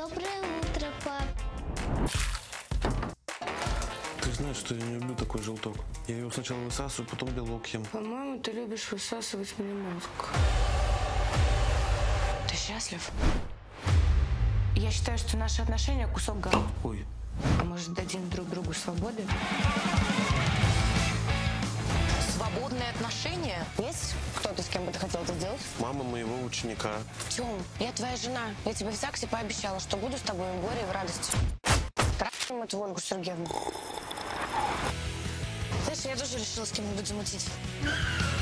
Доброе утро, пап. Ты знаешь, что я не люблю такой желток. Я его сначала высасываю, потом белок ем. По-моему, ты любишь высасывать мне мозг. Ты счастлив? Я считаю, что наши отношения кусок говна. Ой, А может, дадим друг другу свободы? Свободные отношения? Есть кто-то, с кем бы ты хотел это сделать? мама моего ученика. Тём, я твоя жена. Я тебе в ЗАГСе пообещала, что буду с тобой в горе и в радости. Трахнем эту Ольгу Сергеевну. Знаешь, я тоже решила с кем-нибудь замутить.